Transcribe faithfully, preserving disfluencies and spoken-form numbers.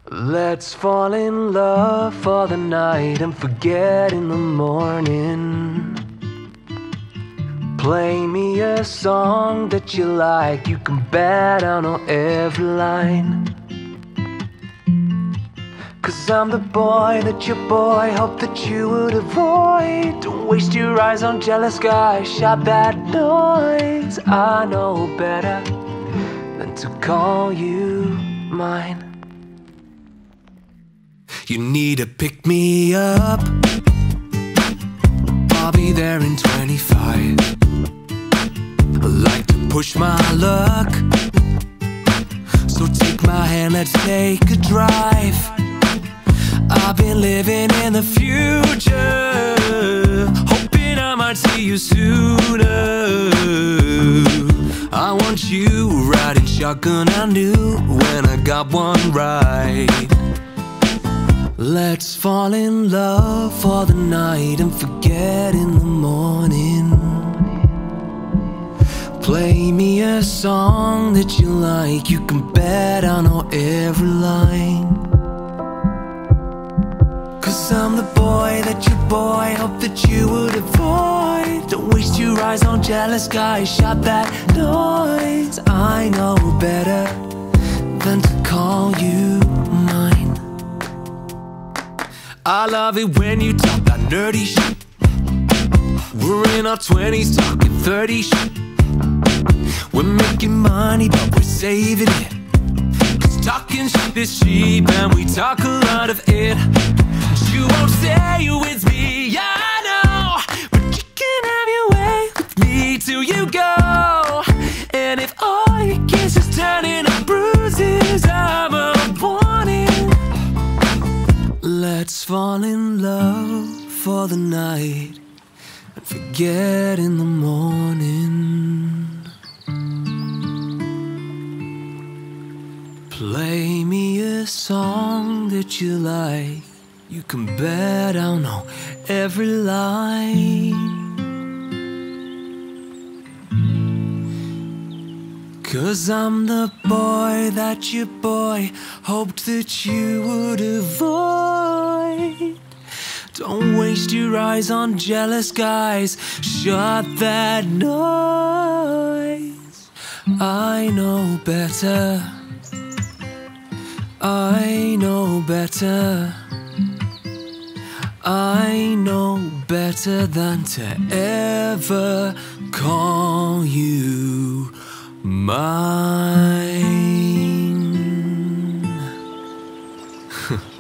Let's fall in love for the night and forget in the morning. Play me a song that you like, you can bet I know every line. Cause I'm the boy that your boy hoped that you would avoid. Don't waste your eyes on jealous guys, shout that noise. I know better than to call you mine. You need to pick me up, I'll be there in twenty-five. I like to push my luck, so take my hand, let's take a drive. I've been living in the future, hoping I might see you sooner. I want you riding shotgun, I knew when I got one right. Let's fall in love for the night and forget in the morning. Play me a song that you like, you can bet I know every line. Cause I'm the boy that your boy hoped that you would avoid. Don't waste your eyes on jealous guys, shout that noise. I know better than to call you mine. I love it when you talk that nerdy shit. We're in our twenties talking thirty shit. We're making money but we're saving it, cause talking shit is cheap and we talk a lot of it. You won't stay with me, I know, but you can have your way with me till you go. And if all you kiss is turning up bruises, I'm a warning. Let's fall in love for the night and forget in the morning. Play me a song that you like, you can bet I'll know every line. Cause I'm the boy that your boy hoped that you would avoid. Don't waste your eyes on jealous guys, shut that noise. I know better, I know better, I know better than to ever call you mine.